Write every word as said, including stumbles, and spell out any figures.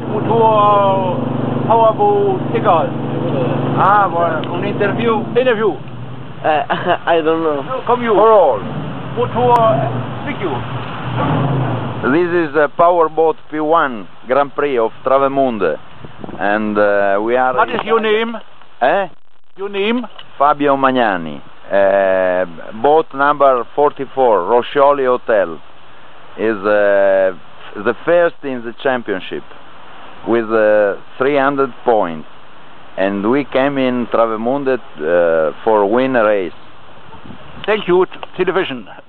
Motor, Powerboat, egal. Ah, voilà. Un interview. Interview. Uh, I don't know. Come you. For all. Motor, speak you. This is a Powerboat P one Grand Prix of Travemünde, and uh, we are... What is your name? Eh? Your name? Fabio Magnani. Uh, boat number forty-four, Roscioli Hotel, is uh, the first in the championship with uh, three hundred points, and we came in Travemünde uh, for win a race. Thank you, television.